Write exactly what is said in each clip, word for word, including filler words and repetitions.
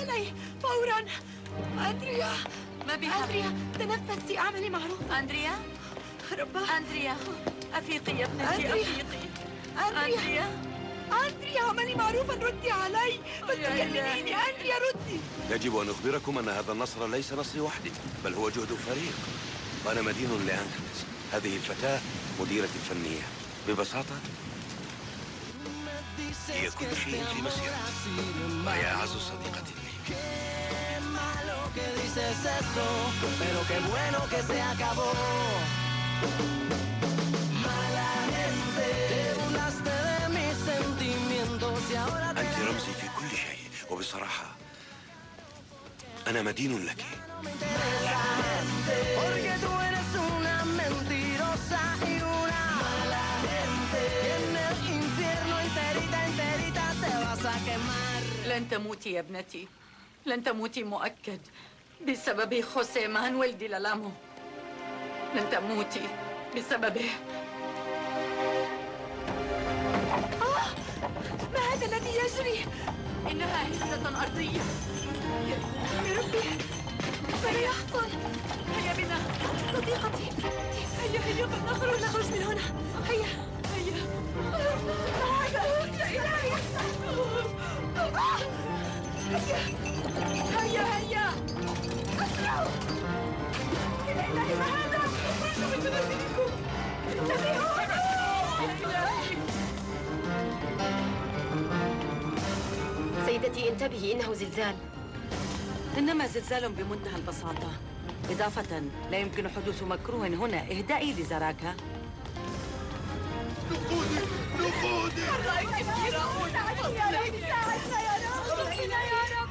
علي فورا. أندريا، ما بها؟ أندريا تنفسي، اعملي معروف. أندريا، رباه. أندريا أفيقي يا ابنتي، أندريا. أفيقي. أندريا، أندريا، أندريا اعملي معروفا، ردي علي، بس تكلميني. أندريا ردي. يجب أن أخبركم أن هذا النصر ليس نصري وحدي، بل هو جهد فريق، وأنا مدين لأنجلس. هذه الفتاة مديرتي الفنية. ببساطة هي كل شيء في مسيرتي، وهي أعز صديقة لي. أنت رمزي في كل شيء، وبصراحة أنا مدين لك. لن تموتي يا ابنتي، لن تموتي مؤكد بسبب خوسيه مانويل دي لالامو. لن تموتي بسببه. آه، ما هذا الذي يجري؟ إنها هزة أرضية. يا, يا ربي، ماذا يحصل؟ هيا بنا صديقتي. هيا هيا فلنخرج. نخرج من هنا. هيا هيا. يا إلهي. هيا هيا هيا، اسرعوا. يا إلهي، ما هذا؟ اخرجوا من منازلكم. انتبهوا. سيدتي انتبهي، إنه زلزال. إنما زلزال بمنتهى البساطة. إضافة لا يمكن حدوث مكروه هنا. اهدئي لزراكا. نقودي نقودي. الرأي كبيرة. ساعدنا يا رب، ساعدنا يا رب، ارزقنا يا رب.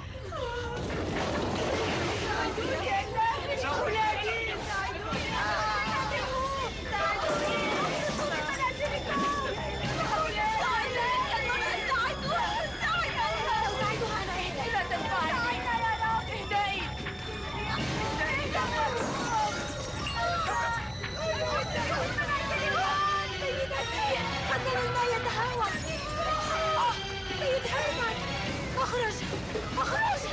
ساعدوني يا إلهي، أولادي ساعدوني. ساعدوني، ارزقوا بمنازلكم. أولادي ساعدوها، ساعدوها. ساعدوها أنا. اهدئي، لا تنفعي. ساعدنا يا رب. اهدئي. سيدتي، حسن الماء يتهاوى. آه، سيد هيرمان، اخرج، اخرج.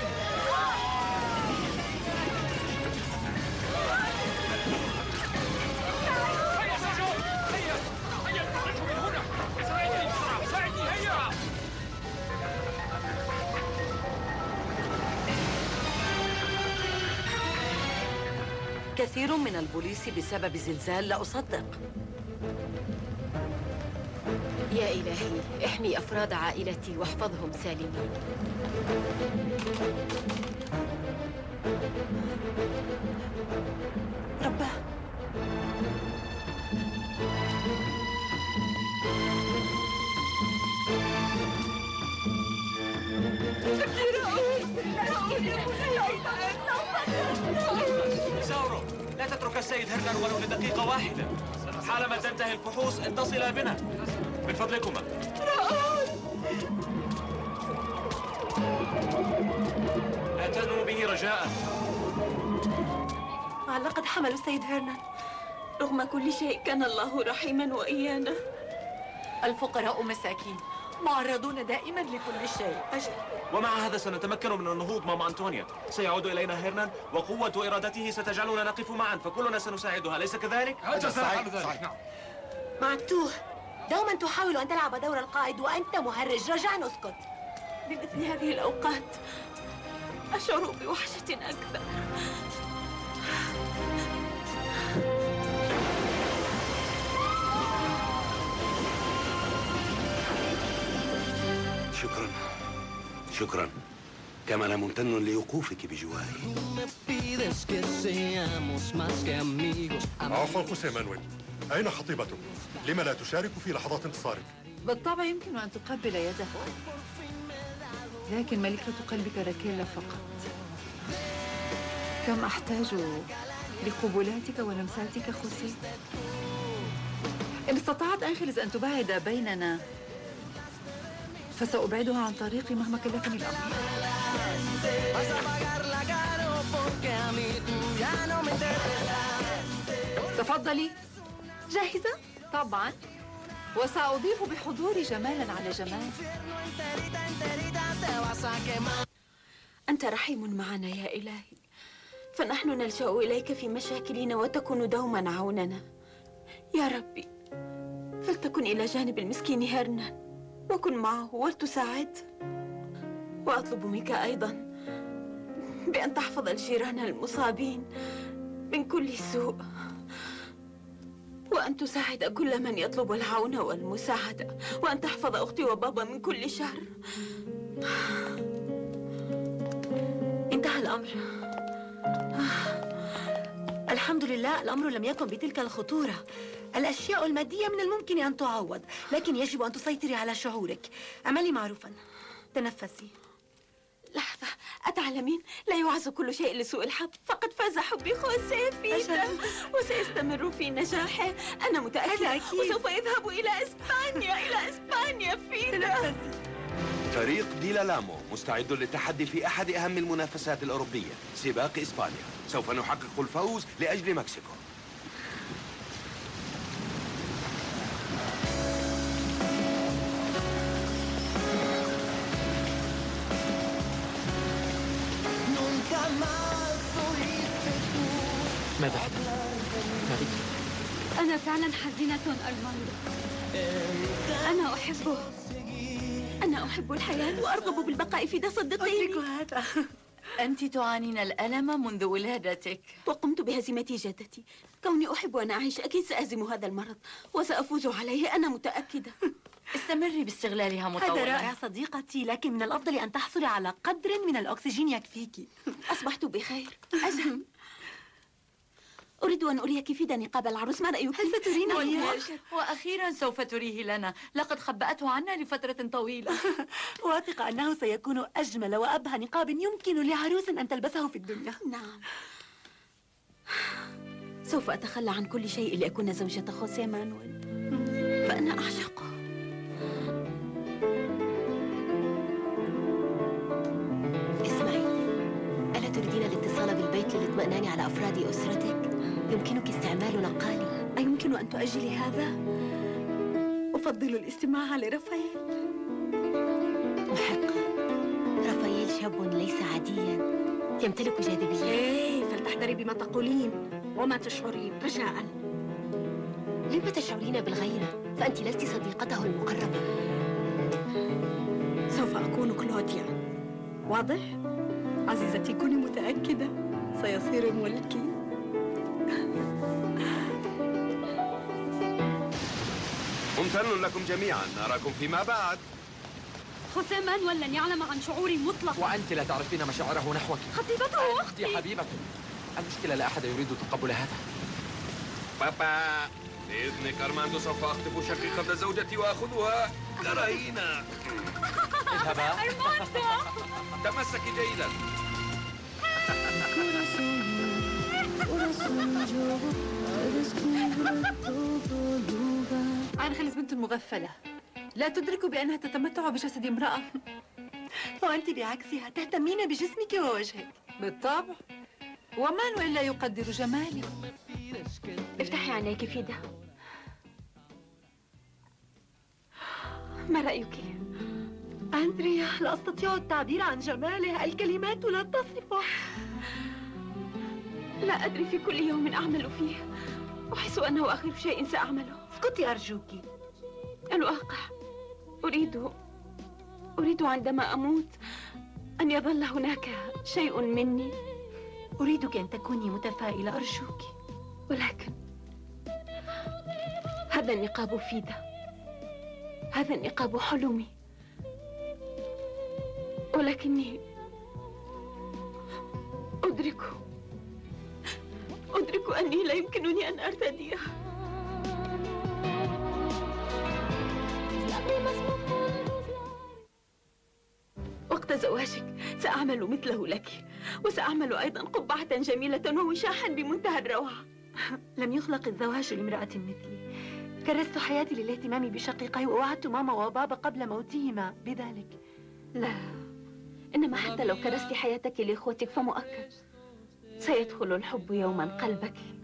هيا سجون، هيا هيا نخرج من هنا. ساعدني بسرعة، ساعدني. هيا. كثير من البوليس بسبب زلزال، لا أصدق. يا إلهي، احمي أفراد عائلتي واحفظهم سالمين. رباه. ساورو، لا تترك السيد هرنان ولو لدقيقة واحدة. حالما تنتهي الفحوص اتصلا بنا من فضلكما. لا تزنوا به رجاء. لقد حملوا السيد هرنان. رغم كل شيء كان الله رحيما وإيانا. الفقراء مساكين معرضون دائما لكل شيء. أجل. ومع هذا سنتمكن من النهوض ماما أنطونيا. سيعود إلينا هيرنان وقوة إرادته ستجعلنا نقف معا، فكلنا سنساعدها، أليس كذلك؟ أجل، صحيح ذلك. نعم. معتوه، دوما تحاول أن تلعب دور القائد وأنت مهرج. رجاء اسكت. بمثل هذه الأوقات أشعر بوحشة أكبر. شكرا شكرا، كما أنا ممتن لوقوفك بجواري. عفوا خوسيه مانويل، أين خطيبتك؟ لما لا تشارك في لحظات انتصارك؟ بالطبع يمكن أن تقبل يده، لكن ملكة قلبك راكيلا فقط. كم أحتاج لقبلاتك ولمساتك خوسيه. إن استطعت أنخلز أن تباعد بيننا فسأبعدها عن طريقي مهما كلفني الأمر. تفضلي. جاهزة؟ طبعا، وسأضيف بحضوري جمالا على جمال. أنت رحيم معنا يا إلهي، فنحن نلجأ إليك في مشاكلنا وتكون دوما عوننا. يا ربي فلتكن إلى جانب المسكين هيرنان وكن معه ولتساعد. وأطلب منك أيضا بأن تحفظ الجيران المصابين من كل سوء، وأن تساعد كل من يطلب العون والمساعدة، وأن تحفظ أختي وبابا من كل شر. انتهى الأمر. الحمد لله الأمر لم يكن بتلك الخطورة. الأشياء المادية من الممكن أن تعوض، لكن يجب أن تسيطري على شعورك. اعملي معروفا، تنفسي. لحظة، أتعلمين لا يعز كل شيء لسوء الحظ، فقد فاز حبي خوسيه فينا وسيستمر في نجاحه. أنا متأكدة وسوف يذهب إلى إسبانيا إلى إسبانيا فينا. فريق ديلالامو مستعد للتحدي في أحد أهم المنافسات الأوروبية، سباق إسبانيا. سوف نحقق الفوز لأجل مكسيكو. ماذا حدث؟ مالك؟ أنا فعلا حزينة أرماندو. أنا أحبه. أنا أحب الحياة وأرغب بالبقاء في ده، صدقيني. أدرك هذا. أنت تعانين الألم منذ ولادتك، وقمت بهزيمة جدتي. كوني أحب أن أعيش أكيد سأهزم هذا المرض وسأفوز عليه، أنا متأكدة. استمري باستغلالها مطولا. هذا رائع صديقتي، لكن من الأفضل أن تحصلي على قدر من الأكسجين يكفيك. أصبحت بخير. أجل، أريد أن أريك فيدا نقاب العروس، ما رأيك؟ هل سترينا إياه؟ وأخيرا سوف تريه لنا، لقد خبأته عنا لفترة طويلة. واثقة أنه سيكون أجمل وأبهى نقاب يمكن لعروس أن تلبسه في الدنيا. نعم. سوف أتخلى عن كل شيء لأكون زوجة خوسيه مانويل، فأنا أعشقه. اسمعي، ألا تريدين الاتصال بالبيت للاطمئنان على أفراد أسرتك؟ يمكنك استعمال نقالي. أيمكن أن تؤجلي هذا؟ أفضل الاستماع لرافائيل. محقة، رافائيل شاب ليس عاديا، يمتلك جاذبية. إيه، فلتحذري بما تقولين وما تشعرين رجاء. لما تشعرين بالغيرة؟ فأنت لست صديقته المقربة. سوف أكون كلوديا. واضح؟ عزيزتي كوني متأكدة سيصير ملكي. ممتن لكم جميعا، نراكم فيما بعد. خوسيه مانويل لن يعلم عن شعوري مطلقا. وأنت لا تعرفين مشاعره نحوك. خطيبته أختي حبيبته. المشكلة لا أحد يريد تقبل هذا. بابا، بإذنك أرماندو سوف أخطف شقيقة زوجتي وأخذها كرهينة. اذهبا. أرماندو، تمسكي جيدا. أنخلص بنت مغفلة لا تدرك بأنها تتمتع بجسد امرأة. وأنت بعكسها تهتمين بجسمك ووجهك. بالطبع، ومانويل لا يقدر جمالي. افتحي عينيك فيدا. ما رأيك؟ أندريا، لا أستطيع التعبير عن جماله، الكلمات لا تصفه. لا أدري، في كل يوم أعمل فيه أحس أنه آخر شيء سأعمله. اسكتي أرجوك. الواقع أريد أريد عندما أموت أن يظل هناك شيء مني. أريدك أن تكوني متفائلة أرجوك. ولكن هذا النقاب فيدا، هذا النقاب حلمي، ولكني أدرك أدرك أني لا يمكنني أن أرتديها. وقت زواجك سأعمل مثله لك، وسأعمل أيضا قبعة جميلة ووشاحا بمنتهى الروعة. لم يخلق الزواج لامرأة مثلي. كرست حياتي للاهتمام بشقيقي ووعدت ماما وبابا قبل موتهما بذلك. لا، إنما حتى لو كرست حياتك لإخوتك فمؤكد سيدخل الحب يوما قلبك.